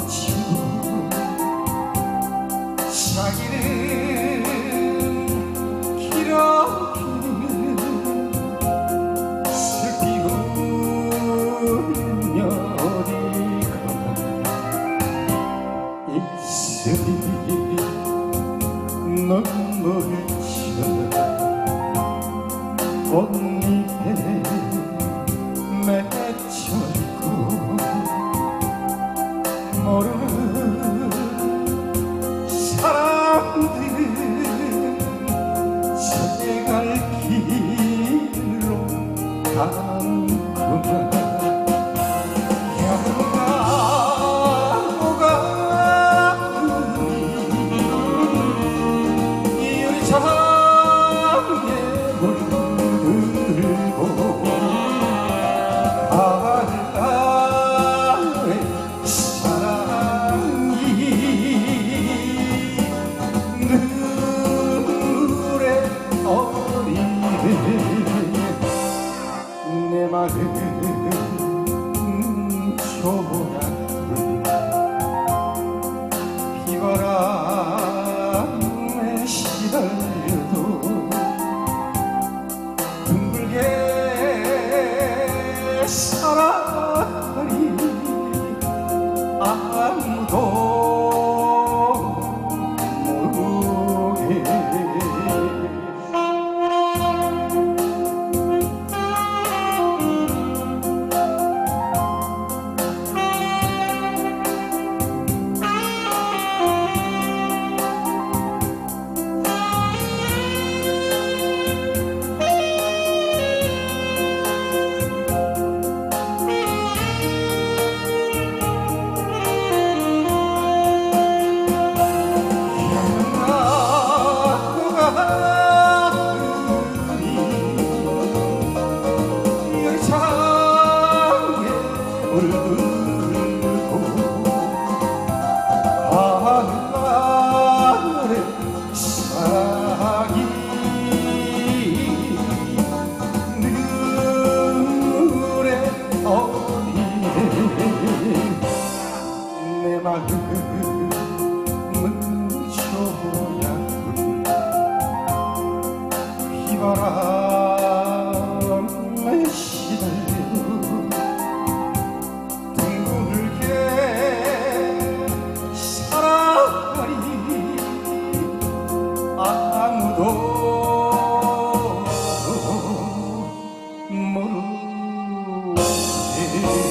멈추고 자기는 기러기는 슬피 울며 어디가 입술이 눈물을 쳐 꽃잎에 맺혀있고 모르는 사람들은 제갈 길로 가는구나. 여름가 오가니 이 유리창에 물들고 바다의 사랑이 눈물에 어리네. 내 마음 초라한 비바람에 시달려도 둥글게 살아가리 아무도 모르게. 하늘의 사랑이 눈물에 어리네. 내 마음은 초약은 비바람에 시달려 아무도 모르게.